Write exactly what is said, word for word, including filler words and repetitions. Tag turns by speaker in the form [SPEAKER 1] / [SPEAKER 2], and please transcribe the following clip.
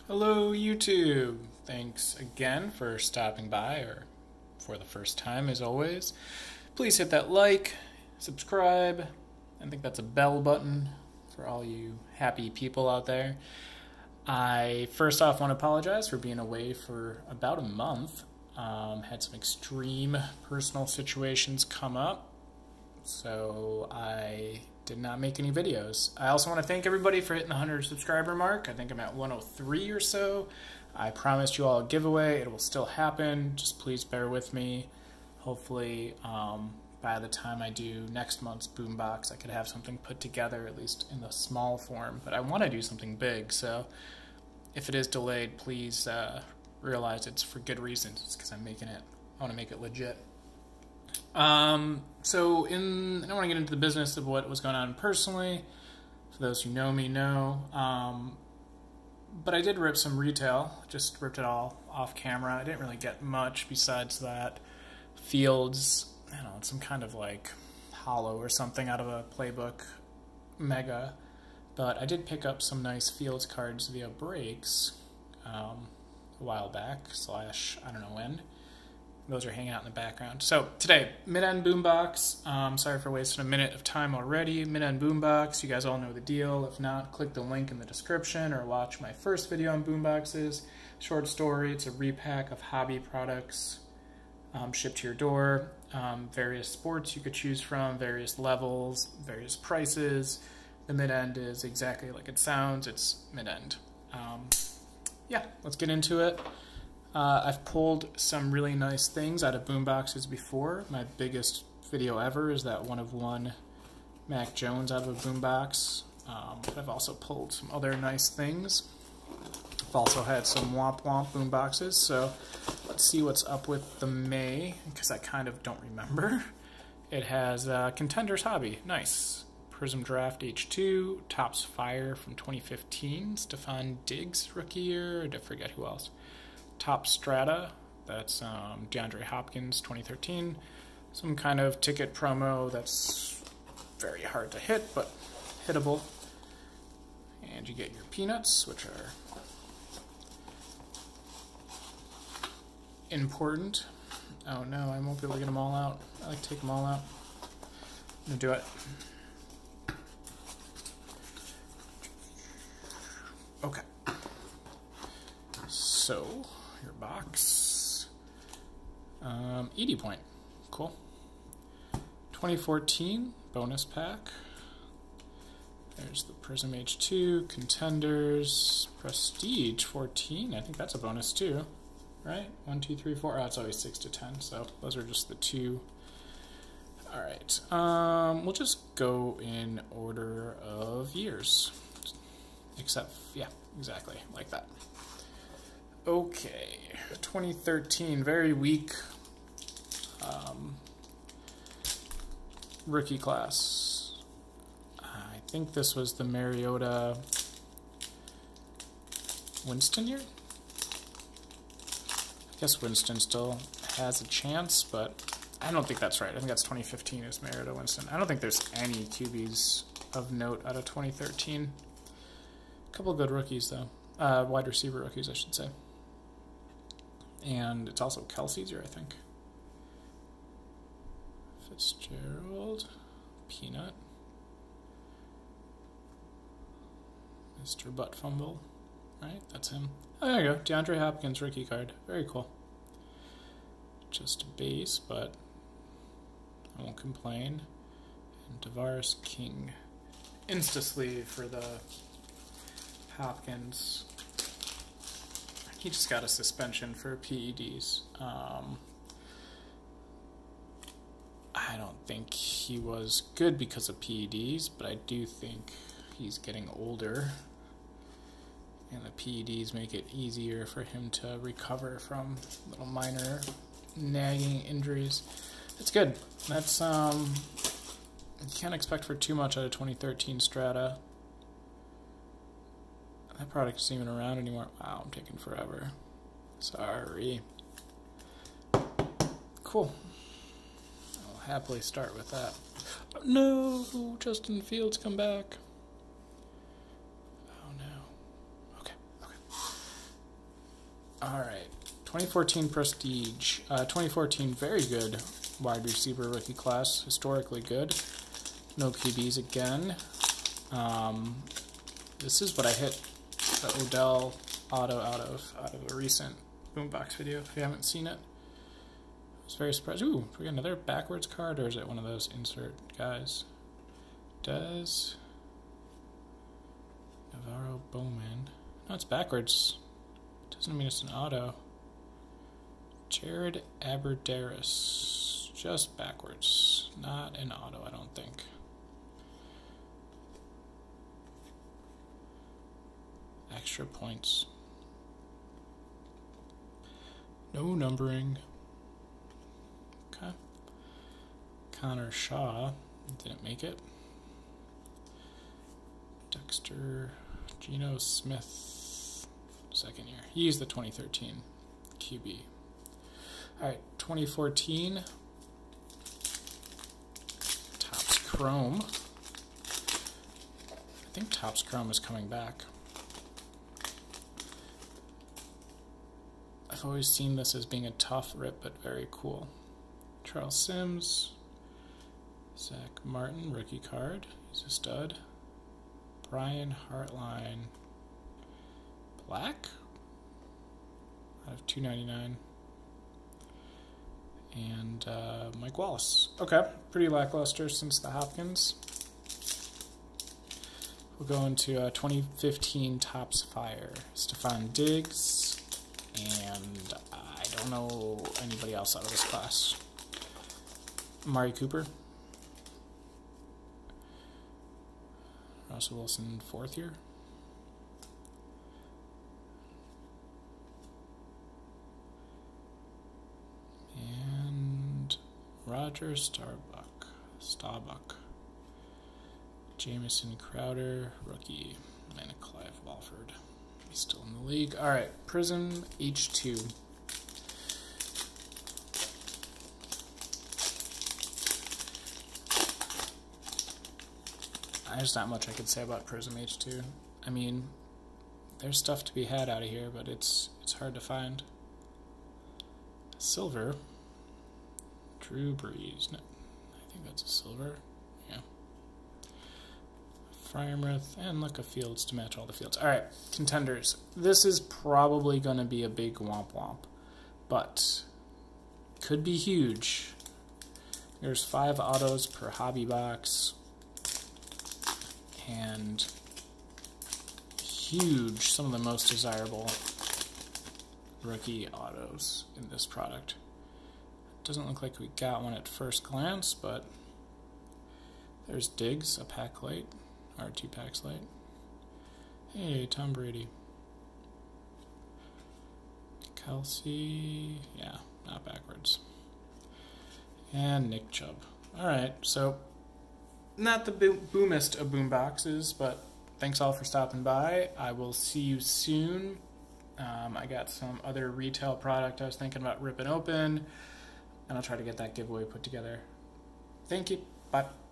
[SPEAKER 1] Hello YouTube! Thanks again for stopping by, or for the first time as always. Please hit that like, subscribe, I think that's a bell button for all you happy people out there. I first off want to apologize for being away for about a month. Um, had some extreme personal situations come up, so I did not make any videos. I also want to thank everybody for hitting the one hundred subscriber mark. I think I'm at one oh three or so. I promised you all a giveaway. It will still happen. Just please bear with me. Hopefully um, by the time I do next month's Boombox, I could have something put together, at least in the small form. But I want to do something big, so if it is delayed, please uh, realize it's for good reasons. It's because I'm making it. I want to make it legit. Um, so in, I don't want to get into the business of what was going on personally. For those who know me know. Um, but I did rip some retail. Just ripped it all off camera. I didn't really get much besides that. Fields, I don't know, some kind of like hollow or something out of a playbook mega. But I did pick up some nice Fields cards via breaks um, a while back, slash I don't know when. Those are hanging out in the background. So today, mid-end Boombox. Um, sorry for wasting a minute of time already. Mid-end Boombox, you guys all know the deal. If not, click the link in the description or watch my first video on Boomboxes. Short story, it's a repack of hobby products um, shipped to your door. Um, various sports you could choose from, various levels, various prices. The mid-end is exactly like it sounds. It's mid-end. Um, yeah, let's get into it. Uh, I've pulled some really nice things out of Boomboxes before. My biggest video ever is that one of one Mac Jones out of a Boombox. Um, but I've also pulled some other nice things. I've also had some Womp Womp Boomboxes, so let's see what's up with the May, because I kind of don't remember. It has uh, Contender's Hobby, nice. Prism Draft H two, Topps Fire from twenty fifteen, Stephon Diggs rookie year, I forget who else. Top Strata, that's um, DeAndre Hopkins, twenty thirteen. Some kind of ticket promo that's very hard to hit, but hittable. And you get your peanuts, which are important. Oh no, I won't be able to get them all out. I like to take them all out. I'm gonna do it. Okay. So, your box. Um, eighty point. Cool. twenty fourteen bonus pack. There's the Prism H two, Contenders, Prestige fourteen. I think that's a bonus too, right? one, two, three, four. Oh, it's always six to ten, so those are just the two. Alright, um, we'll just go in order of years. Except, yeah, exactly, like that. Okay, twenty thirteen, very weak um, rookie class. I think this was the Mariota Winston year? I guess Winston still has a chance, but I don't think that's right. I think that's twenty fifteen is Mariota Winston. I don't think there's any Q Bs of note out of twenty thirteen. A couple of good rookies, though. Uh, wide receiver rookies, I should say. And it's also Kelsey's year, I think. Fitzgerald. Peanut. Mister Butt Fumble. Right, that's him. Oh, there you go. DeAndre Hopkins rookie card. Very cool. Just a base, but I won't complain. And Tavares King. Insta-sleeve for the Hopkins. He just got a suspension for P E Ds. Um, I don't think he was good because of P E Ds, but I do think he's getting older. And the P E Ds make it easier for him to recover from little minor nagging injuries. That's good. That's, um, you can't expect for too much out of twenty thirteen Strata. That product isn't even around anymore. Wow, I'm taking forever. Sorry. Cool. I'll happily start with that. No, Justin Fields, come back. Oh no. Okay, okay. All right, twenty fourteen Prestige. Uh, twenty fourteen, very good wide receiver rookie class, historically good. No Q Bs again. Um, this is what I hit the Odell auto out of out of a recent Boombox video. If you haven't seen it, I was very surprised. Ooh, do we got another backwards card, or is it one of those insert guys? Does Navarro Bowman? No, it's backwards. Doesn't mean it's an auto. Jared Aberderis, just backwards, not an auto, I don't think. Extra points. No numbering. Okay. Connor Shaw didn't make it. Dexter Geno Smith, second year. He's the twenty thirteen Q B. All right, twenty fourteen Topps Chrome. I think Topps Chrome is coming back. I've always seen this as being a tough rip, but very cool. Charles Sims, Zach Martin, rookie card. He's a stud. Brian Hartline, black out of two ninety-nine. And uh, Mike Wallace. Okay, pretty lackluster since the Hopkins. We'll go into uh, twenty fifteen Topps Fire. Stephon Diggs, and I don't know anybody else out of this class. Amari Cooper. Russell Wilson, fourth year. And Roger Starbuck. Starbuck. Jamison Crowder, rookie. And Clive Walford. He's still in the league. Alright, Prism H two. There's not much I could say about Prism H two. I mean, there's stuff to be had out of here, but it's it's hard to find. Silver. Drew Brees. No, I think that's a silver. Yeah. Fryermuth, and look, a Fields to match all the fields. Alright, contenders. This is probably going to be a big womp womp, but could be huge. There's five autos per hobby box. And huge, some of the most desirable rookie autos in this product. Doesn't look like we got one at first glance, but there's Diggs, a pack late, or two packs late. Hey, Tom Brady. Kelsey, yeah, not backwards. And Nick Chubb. Alright, so not the bo boomest of boom boxes, but thanks all for stopping by. I will see you soon. Um, I got some other retail product I was thinking about ripping open, and I'll try to get that giveaway put together. Thank you. Bye.